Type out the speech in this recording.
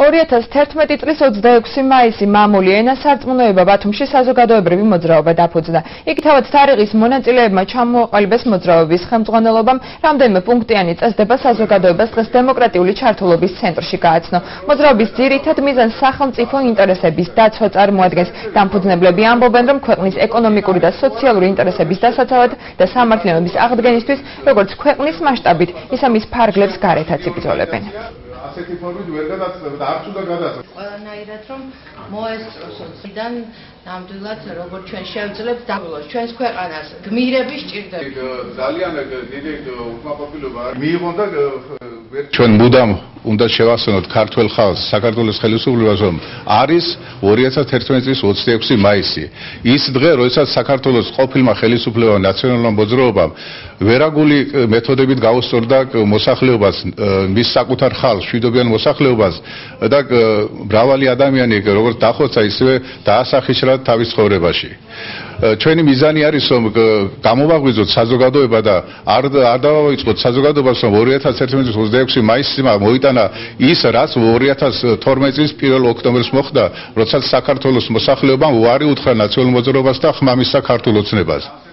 2011 წლის 26 მაისი მამული ენასარწმუნოება ბათუმში საზოგადოებრივი მოძრაობა დაფუძნდა. იგი თავად თარიღის მონაწილეებმა ჩამოაყალიბეს მოძრაობის ხელმძღვანელობამ რამდენიმე პუნქტიანი წესდება საზოგადოებას დღეს დემოკრატიული ჩართულობის ცენტრში გააცნო. მოძრაობის ძირითად მიზანს სახელმწიფო ინტერესების დაცვა წარმოადგენს. დამფუძნებლები ამბობენ, რომ ქვეყნის ეკონომიკური და სოციალური ინტერესების დასაცავად და სამართლიანობის აღდგენისთვის, როგორც ქვეყნის მასშტაბით, ისე მის ფარგლებს გარეთაც იბრძოლებენ. ასეთი ფორმით ვერ გადაწყდება, არც უნდა გადაწყდეს. ყველანაირად რომ მოესწროს ოდიდან ნამდვილად როგორც ჩვენ შევძლებთ დაბლოს ჩვენს ქვეყანას გმირები სჭირდება. ძალიან დიდი უკმაყოფილება მიიღონ და ჩვენ მუდამ უნდა შევახსენოთ ქართველ ხალხს, საქართველოს ხელისუფლებას, რომ არის 2011 წლის 26 მაისი. ის დღე, როდესაც საქართველოს ყოფილმა ხელისუფლებამ ნაციონალურმა მოძრაობამ ვერაგული მეთოდებით გაუსწორდა მოსახლეობას, მის საკუთარ ხალხს, მშვიდობიან მოსახლეობას და მრავალი ადამიანი, როგორც დახოცა, ისევე დაასახიშრა თავის ცხოვრებაში. ჩვენი მიზანი არის, რომ გამოვაღვიძოთ საზოგადოება და არ დავავიწყოთ საზოგადოებას, რომ 2011 წლის 26 მაისს მოიტანა ის, რაც 2012 წლის 1 ოქტომბერს მოხდა, როდესაც საქართველოს მოსახლეობამ უარი უთხრა ნაციონალურ მოძრაობას და ხმამისცა ქართულ ოცნებას.